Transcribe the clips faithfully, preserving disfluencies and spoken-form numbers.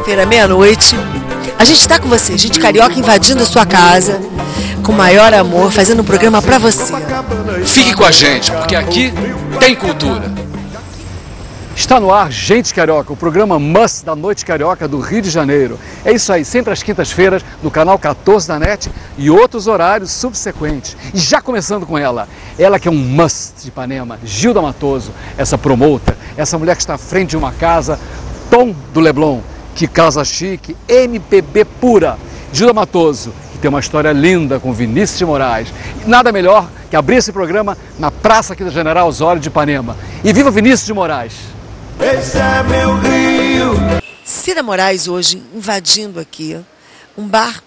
quinta-feira, meia-noite. A gente está com você, gente carioca invadindo a sua casa, com o maior amor, fazendo um programa para você. Fique com a gente, porque aqui tem cultura. Está no ar Gente Carioca, o programa Must da Noite Carioca do Rio de Janeiro. É isso aí, sempre às quintas-feiras, no canal quatorze da NET e outros horários subsequentes. E já começando com ela, ela que é um must de Ipanema, Gilda Matoso, essa promotor, essa mulher que está à frente de uma casa, Tom do Leblon, que casa chique, M P B pura. Gilda Matoso, que tem uma história linda com Vinícius de Moraes. E nada melhor que abrir esse programa na Praça aqui da General Osório de Ipanema. E viva Vinícius de Moraes! Esse é meu Rio. Cida Moraes hoje invadindo aqui um bar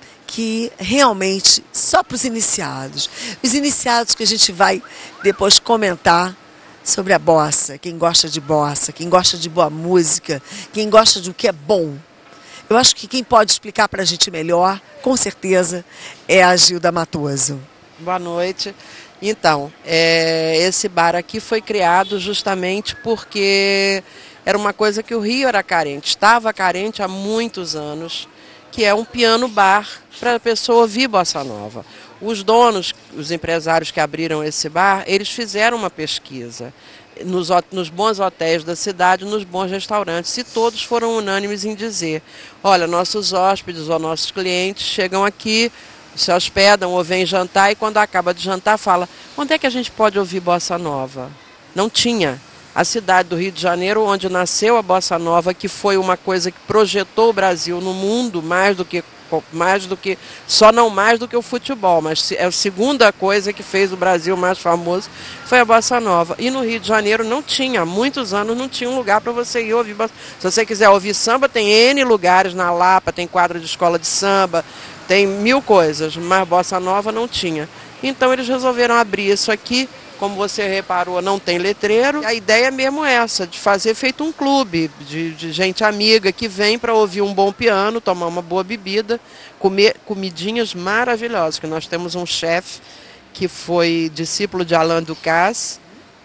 que realmente só para os iniciados. Os iniciados que a gente vai depois comentar sobre a bossa, quem gosta de bossa, quem gosta de boa música, quem gosta de o que é bom. Eu acho que quem pode explicar para a gente melhor, com certeza, é a Gilda Matoso. Boa noite. Então, é, esse bar aqui foi criado justamente porque era uma coisa que o Rio era carente, estava carente há muitos anos, que é um piano bar para a pessoa ouvir bossa nova. Os donos, os empresários que abriram esse bar, eles fizeram uma pesquisa nos, nos bons hotéis da cidade, nos bons restaurantes, e todos foram unânimes em dizer, olha, nossos hóspedes ou nossos clientes chegam aqui, se hospedam ou vêm jantar e quando acaba de jantar fala, onde é que a gente pode ouvir bossa nova? Não tinha. A cidade do Rio de Janeiro, onde nasceu a bossa nova, que foi uma coisa que projetou o Brasil no mundo mais do que mais do que só não mais do que o futebol, mas é a segunda coisa que fez o Brasil mais famoso foi a bossa nova. E no Rio de Janeiro não tinha, há muitos anos não tinha um lugar para você ir ouvir bossa. Se você quiser ouvir samba, tem N lugares na Lapa, tem quadra de escola de samba, tem mil coisas, mas bossa nova não tinha. Então eles resolveram abrir isso aqui, como você reparou, não tem letreiro. A ideia mesmo é essa, de fazer feito um clube, de, de gente amiga que vem para ouvir um bom piano, tomar uma boa bebida, comer comidinhas maravilhosas, que nós temos um chefe que foi discípulo de Alain Ducasse,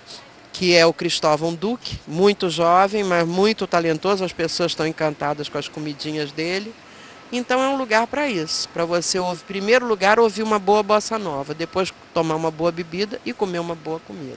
que é o Cristóvão Duque, muito jovem, mas muito talentoso, as pessoas estão encantadas com as comidinhas dele. Então é um lugar para isso, para você, ouvir, em primeiro lugar, ouvir uma boa bossa nova, depois tomar uma boa bebida e comer uma boa comida.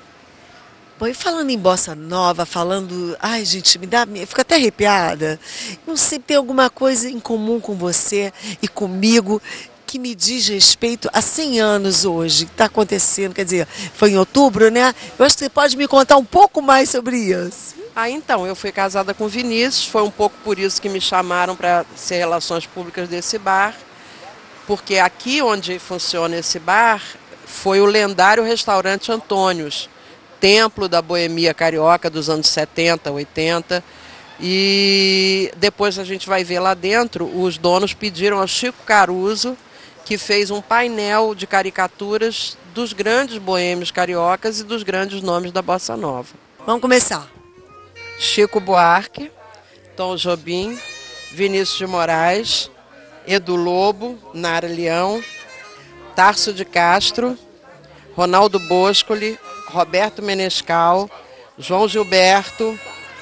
Bom, e falando em bossa nova, falando... Ai, gente, me dá... Eu fico até arrepiada. Não sei, tem alguma coisa em comum com você e comigo que me diz respeito a cem anos hoje, que está acontecendo, quer dizer, foi em outubro, né? Eu acho que você pode me contar um pouco mais sobre isso. Ah, então, eu fui casada com o Vinícius, foi um pouco por isso que me chamaram para ser relações públicas desse bar, porque aqui onde funciona esse bar foi o lendário restaurante Antônios, templo da boemia carioca dos anos setenta, oitenta, e depois a gente vai ver lá dentro, os donos pediram ao Chico Caruso, que fez um painel de caricaturas dos grandes boêmios cariocas e dos grandes nomes da bossa nova. Vamos começar. Chico Buarque, Tom Jobim, Vinícius de Moraes, Edu Lobo, Nara Leão, Tarso de Castro, Ronaldo Boscoli, Roberto Menescal, João Gilberto,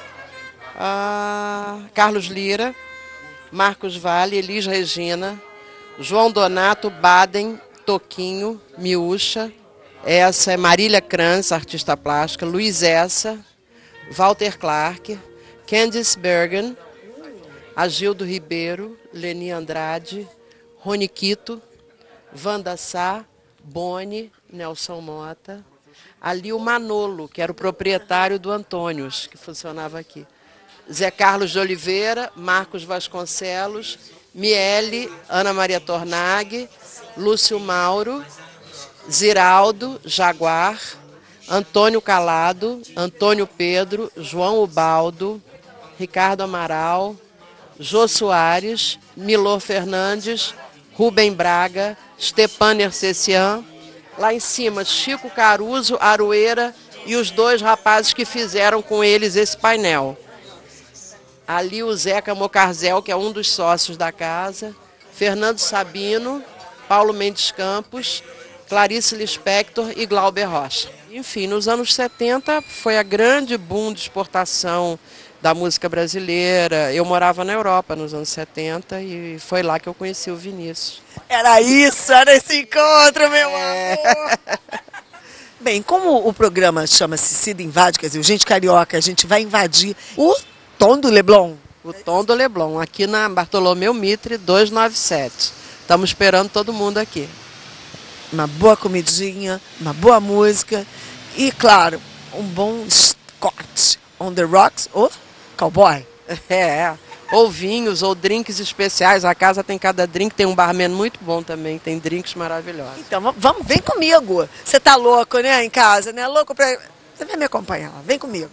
ah, Carlos Lira, Marcos Vale, Elis Regina, João Donato, Baden, Toquinho, Miúcha, essa é Marília Kranz, artista plástica, Luiz Essa, Walter Clark, Candice Bergen, Agildo Ribeiro, Leni Andrade, Rony Quito, Wanda Sá, Boni, Nelson Mota, ali o Manolo, que era o proprietário do Antônios, que funcionava aqui, Zé Carlos de Oliveira, Marcos Vasconcelos, Miele, Ana Maria Tornag, Lúcio Mauro, Ziraldo, Jaguar, Antônio Calado, Antônio Pedro, João Ubaldo, Ricardo Amaral, Jô Soares, Milor Fernandes, Rubem Braga, Stepan Ercecian, lá em cima Chico Caruso, Aroeira e os dois rapazes que fizeram com eles esse painel. Ali o Zeca Mocarzel, que é um dos sócios da casa, Fernando Sabino, Paulo Mendes Campos, Clarice Lispector e Glauber Rocha. Enfim, nos anos setenta foi a grande boom de exportação da música brasileira. Eu morava na Europa nos anos setenta e foi lá que eu conheci o Vinícius. Era isso, era esse encontro, meu é. amor! Bem, como o programa chama-se Cida Invade, quer dizer, o Gente Carioca, a gente vai invadir o Tom do Leblon. O Tom do Leblon, aqui na Bartolomeu Mitre duzentos e noventa e sete. Estamos esperando todo mundo aqui. Uma boa comidinha, uma boa música e, claro, um bom Scott on the rocks ou cowboy. É, ou vinhos, ou drinks especiais. A casa tem cada drink, tem um barman muito bom também, tem drinks maravilhosos. Então, vamos, vem comigo. Você tá louco, né, em casa, né? Louco pra... Você vai me acompanhar, vem comigo.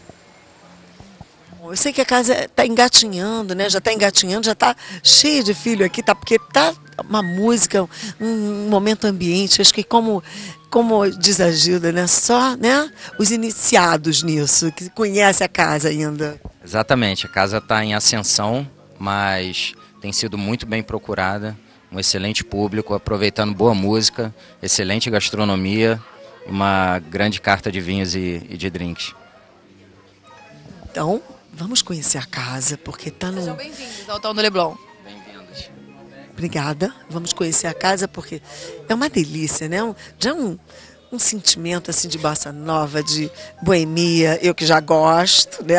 Eu sei que a casa está engatinhando, né? Já está engatinhando, já está cheia de filho aqui, tá? Porque tá uma música, um momento ambiente. Acho que como, como diz a Gilda, né? Só, né? Os iniciados nisso, que conhecem a casa ainda. Exatamente, a casa está em ascensão, mas tem sido muito bem procurada, um excelente público, aproveitando boa música, excelente gastronomia e uma grande carta de vinhos e, e de drinks. Então, vamos conhecer a casa, porque está no... Sejam bem-vindos ao Tom do Leblon. Bem-vindos. Obrigada. Vamos conhecer a casa, porque é uma delícia, né? Um, já um, um sentimento assim de bossa nova, de boemia, eu que já gosto, né?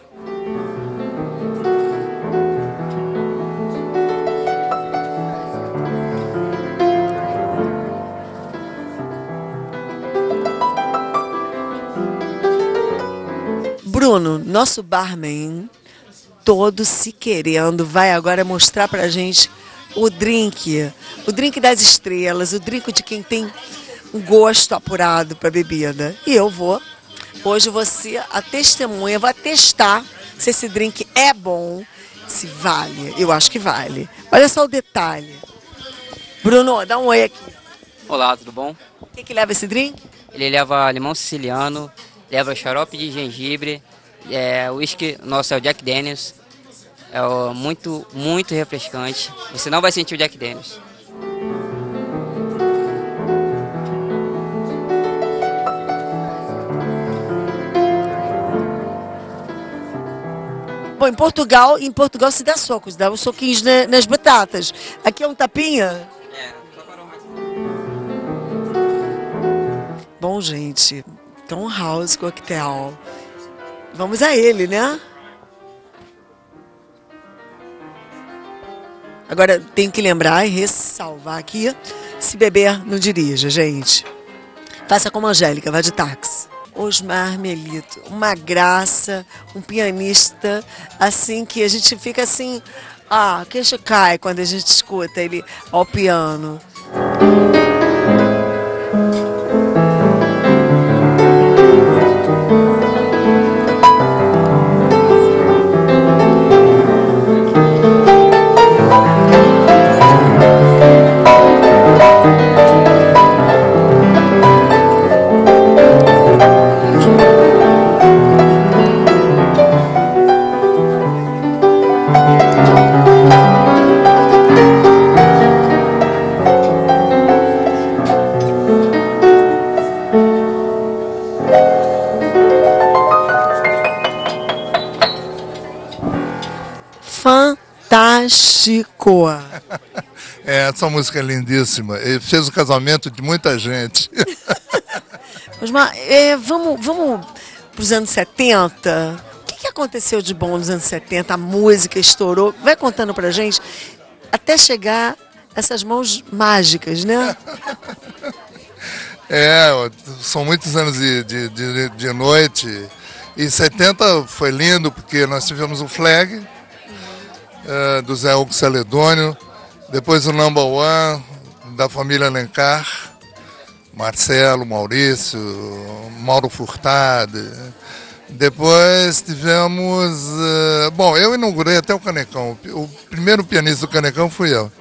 Bruno, nosso barman, todo se querendo, vai agora mostrar pra gente o drink, o drink das estrelas, o drink de quem tem um gosto apurado para bebida. E eu vou, hoje você, a testemunha, vai testar se esse drink é bom, se vale. Eu acho que vale. Olha só o detalhe. Bruno, dá um oi aqui. Olá, tudo bom? O que, que leva esse drink? Ele leva limão siciliano, leva xarope de gengibre, é, o whisky nosso é o Jack Daniels, é o, muito, muito refrescante. Você não vai sentir o Jack Daniels. Bom, em Portugal, em Portugal se dá socos, dá os soquinhos na, nas batatas. Aqui é um tapinha. É, só parou mais. Bom, gente, Tom House Cocktail. Vamos a ele, né? Agora, tenho que lembrar e ressalvar aqui, se beber, não dirija, gente. Faça como a Angélica, vá de táxi. Osmar Melito, uma graça, um pianista, assim, que a gente fica assim, ah, queixo cai quando a gente escuta ele ao piano. Fantástico! É, essa música é lindíssima. Ele fez o casamento de muita gente. Osmar, é, vamos, vamos para os anos setenta. O que, que aconteceu de bom nos anos setenta? A música estourou. Vai contando pra gente até chegar essas mãos mágicas, né? É, são muitos anos de, de, de, de noite. E setenta foi lindo porque nós tivemos o Flag, é, do Zé Hugo Celedônio, depois o Number One, da família Alencar, Marcelo, Maurício, Mauro Furtado. Depois tivemos... Uh, bom, eu inaugurei até o Canecão. O primeiro pianista do Canecão fui eu.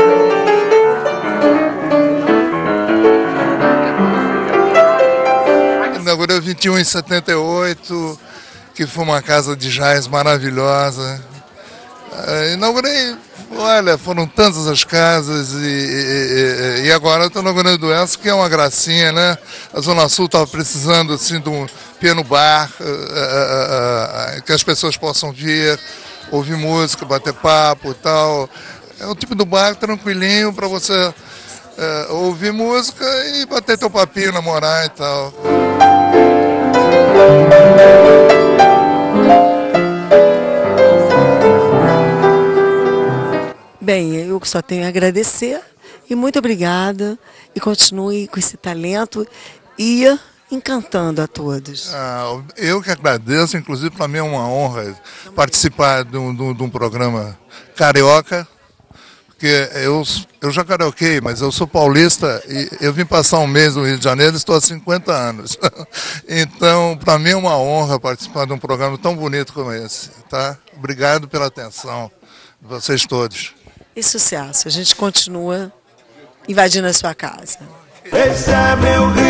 Inaugurei o vinte e um em setenta e oito, que foi uma casa de jazz maravilhosa. Uh, inaugurei Olha, foram tantas as casas e, e, e agora estou no Grande do Oeste, que é uma gracinha, né? A Zona Sul estava precisando assim, de um pequeno bar, uh, uh, uh, uh, que as pessoas possam vir, ouvir música, bater papo e tal. É um tipo do bar tranquilinho para você uh, ouvir música e bater teu papinho, namorar e tal. Bem, eu só tenho a agradecer e muito obrigada e continue com esse talento e encantando a todos. Ah, eu que agradeço, inclusive para mim é uma honra participar de um, de um, de um programa carioca, porque eu, eu já karaokei, mas eu sou paulista e eu vim passar um mês no Rio de Janeiro e estou há cinquenta anos. Então, para mim é uma honra participar de um programa tão bonito como esse. Tá? Obrigado pela atenção de vocês todos. E sucesso, a gente continua invadindo a sua casa. Esse é meu